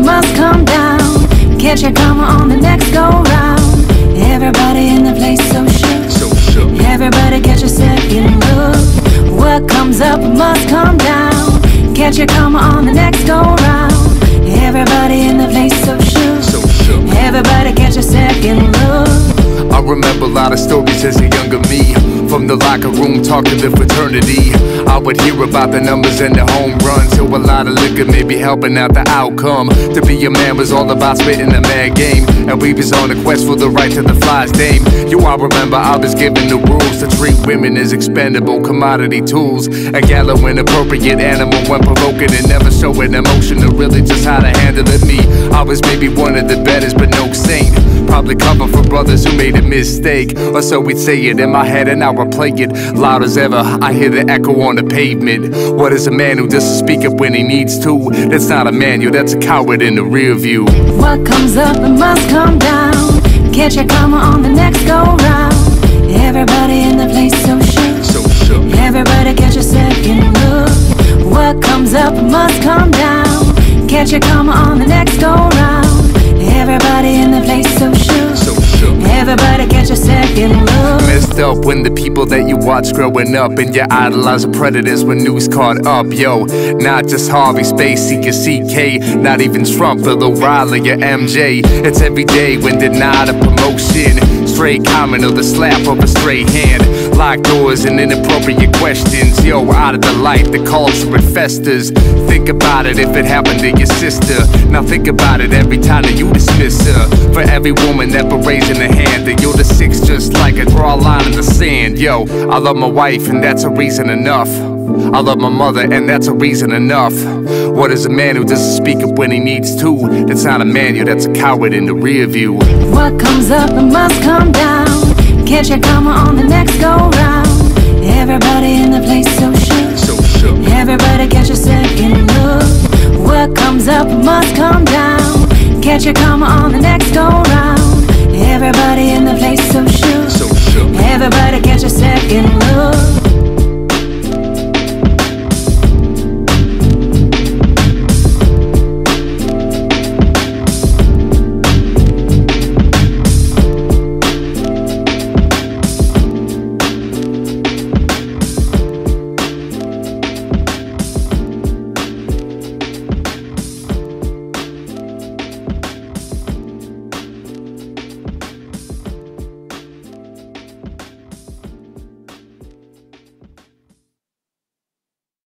must come down. Catch your karma on the next go round. Everybody in the place so shook. Everybody catch a second look. What comes up must come down. Catch your karma on the next go round. Everybody in the place so shook. Everybody catch a second look. I remember a lot of stories as a younger me. From the locker room, talk to the fraternity. I would hear about the numbers and the home runs. So a lot of liquor may be helping out the outcome. To be a man was all about spitting a mad game. And we was on a quest for the right to the fly's dame. You all remember I was given the rules to treat women as expendable commodity tools. A gal an inappropriate animal when provoking and never showing emotion or really just how to handle it. Me, I was maybe one of the betters but no saint. Probably cover for brothers who made a mistake, or so we'd say it in my head and I replay it loud as ever. I hear the echo on the pavement. What is a man who doesn't speak up when he needs to? That's not a manual, that's a coward in the rear view. What comes up must come down. Catch your karma on the next go round. Everybody in the place so shook. Everybody catch a second look. What comes up must come down. Catch your karma on the next go round. Everybody in the place so shook. Everybody catch a second look. Messed up when the people that you watch growing up and you idolize the predators when news caught up. Yo, not just Harvey, Spacey, or CK, not even Trump, Bill O'Reilly or MJ. It's every day when denied a promotion. Straight comment or the slap of a straight hand. Locked doors and inappropriate questions. Yo, out of the light, the culture it festers. Think about it if it happened to your sister. Now think about it every time that you dismiss her. For every woman that been raising a hand, that you're the six just like a draw a line in the sand. Yo, I love my wife and that's a reason enough. I love my mother and that's a reason enough. What is a man who doesn't speak up when he needs to? That's not a manual, that's a coward in the rear view. What comes up must come down. Catch your karma on the next go round. Everybody in the place so shook. Everybody catch a second look. What comes up must come down. Catch your karma on the next go round. Everybody in the place so shook. Everybody catch a second look.